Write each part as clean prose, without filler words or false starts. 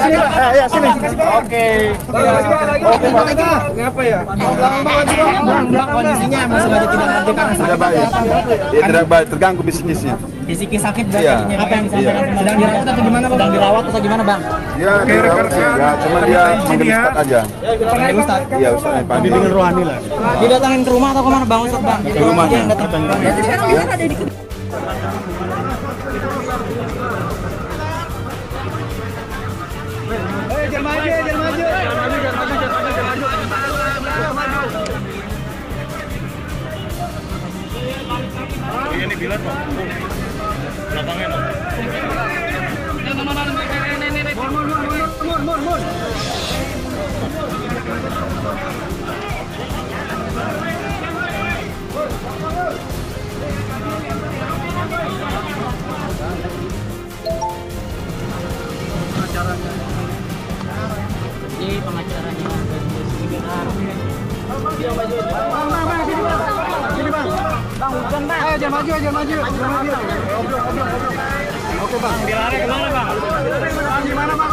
Ya sini. Oke. Oke, Ngapa ya? Kondisinya masih tidak nanti karena sudah baik. Dia tidak baik, terganggu bisnisnya. fisik sakit berarti. Iya. Apa yang disampaikan? Sedang dirawat atau gimana, Bang? Sedang dirawat atau gimana, Bang? Dia dirawat sih, ya, cuma dia manggil Ustaz aja. Panggil Ustaz. Iya, Ustaz yang panggil. Dengan rohani lah. Didatangin ke rumah atau kemana, Bang Ustaz, Bang? Ke rumahnya. Yang datang. Berarti sekarang dia ada di Ini bilat, Pak. Belakangnya, Pak. Ini pengacaranya Bang, hujan, Bang. Ayo, jangan maju. Oke, Bang. Dilari kemana, Bang? Gimana, Bang?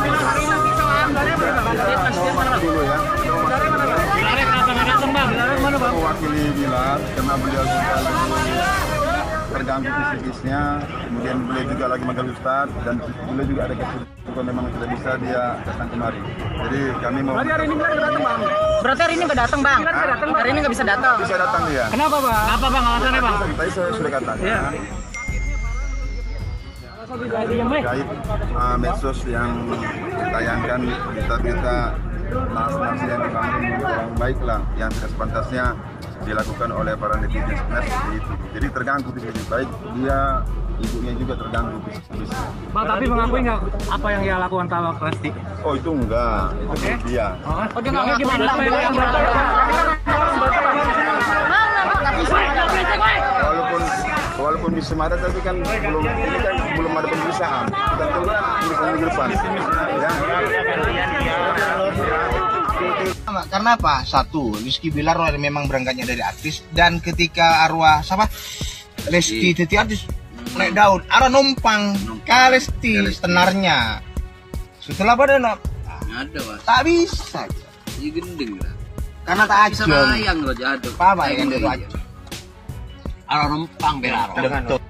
Dulu ya. Dilari kenapa nggak datang, Bang? Dilari kemana, Bang? Mewakili Bilar karena beliau juga terganggu fisikisnya, kemudian beliau juga lagi manggil Ustaz dan beliau juga ada kesibukan memang tidak bisa dia datang kemari. Jadi kami mau. Berarti hari ini Bilar nggak datang, Bang? Berarti hari ini nggak datang, Bang? Hari ini nggak bisa datang. Bisa datang dia. Kenapa, Bang? Apa, Bang, alasannya, Bang? Tadi saya sudah katakan. Iya. Terkait medsos yang ditayangkan berita-berita narasi yang dibangun kurang baik lah, yang tidak sepantasnya dilakukan oleh para netizen sebenarnya seperti itu. Jadi terganggu bisnis, baik dia ibunya juga terganggu bisnis. Bang, tapi mengakui nggak apa yang dia lakukan sama Lesti? Oh itu enggak, itu dia. Oh, dia nggak ngakuin, Bang. Walaupun bisa marah tapi kan belum ada pemeriksaan. Kita tunggu pemeriksaan minggu depan. Ya. Karena apa? Satu, Rizky Bilar memang berangkatnya dari artis, dan ketika arwah siapa? Lesti jadi artis naik daun, arah numpang ke Lesti tenarnya. Setelah pada ada, Mas. tak bisa. Ini gending lah. Karena tak Bisa aja. layang loh, jatuh. Apa yang dia aja? Arah numpang belar. Betul.